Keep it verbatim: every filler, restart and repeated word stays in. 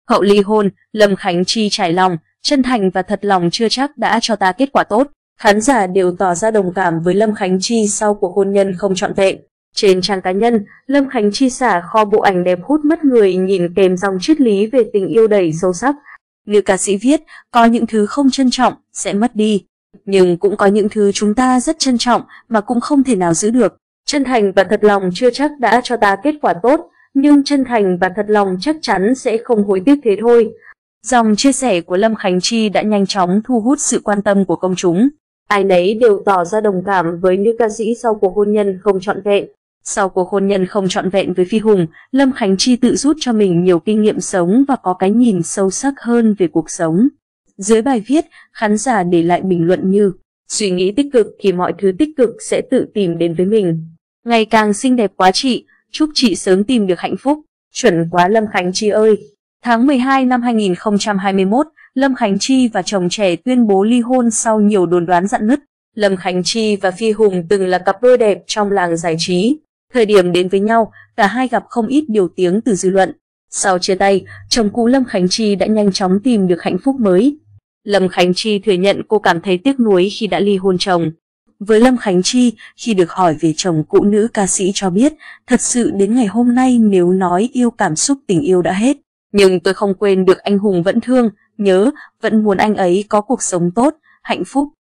Hậu ly hôn, Lâm Khánh Chi trải lòng, chân thành và thật lòng chưa chắc đã cho ta kết quả tốt. Khán giả đều tỏ ra đồng cảm với Lâm Khánh Chi sau cuộc hôn nhân không trọn vẹn. Trên trang cá nhân, Lâm Khánh Chi xả kho bộ ảnh đẹp hút mất người nhìn kèm dòng triết lý về tình yêu đầy sâu sắc. Nữ ca sĩ viết, có những thứ không trân trọng sẽ mất đi, nhưng cũng có những thứ chúng ta rất trân trọng mà cũng không thể nào giữ được. Chân thành và thật lòng chưa chắc đã cho ta kết quả tốt, nhưng chân thành và thật lòng chắc chắn sẽ không hối tiếc thế thôi. Dòng chia sẻ của Lâm Khánh Chi đã nhanh chóng thu hút sự quan tâm của công chúng. Ai nấy đều tỏ ra đồng cảm với nữ ca sĩ sau cuộc hôn nhân không trọn vẹn. Sau cuộc hôn nhân không trọn vẹn với Phi Hùng, Lâm Khánh Chi tự rút cho mình nhiều kinh nghiệm sống và có cái nhìn sâu sắc hơn về cuộc sống. Dưới bài viết, khán giả để lại bình luận như: suy nghĩ tích cực thì mọi thứ tích cực sẽ tự tìm đến với mình. Ngày càng xinh đẹp quá chị, chúc chị sớm tìm được hạnh phúc. Chuẩn quá Lâm Khánh Chi ơi. Tháng mười hai năm hai nghìn không trăm hai mươi mốt, Lâm Khánh Chi và chồng trẻ tuyên bố ly hôn sau nhiều đồn đoán rạn nứt. Lâm Khánh Chi và Phi Hùng từng là cặp đôi đẹp trong làng giải trí. Thời điểm đến với nhau, cả hai gặp không ít điều tiếng từ dư luận. Sau chia tay, chồng cũ Lâm Khánh Chi đã nhanh chóng tìm được hạnh phúc mới. Lâm Khánh Chi thừa nhận cô cảm thấy tiếc nuối khi đã ly hôn chồng. Với Lâm Khánh Chi, khi được hỏi về chồng cũ, nữ ca sĩ cho biết, thật sự đến ngày hôm nay nếu nói yêu cảm xúc tình yêu đã hết. Nhưng tôi không quên được anh Hùng vẫn thương, nhớ, vẫn muốn anh ấy có cuộc sống tốt, hạnh phúc.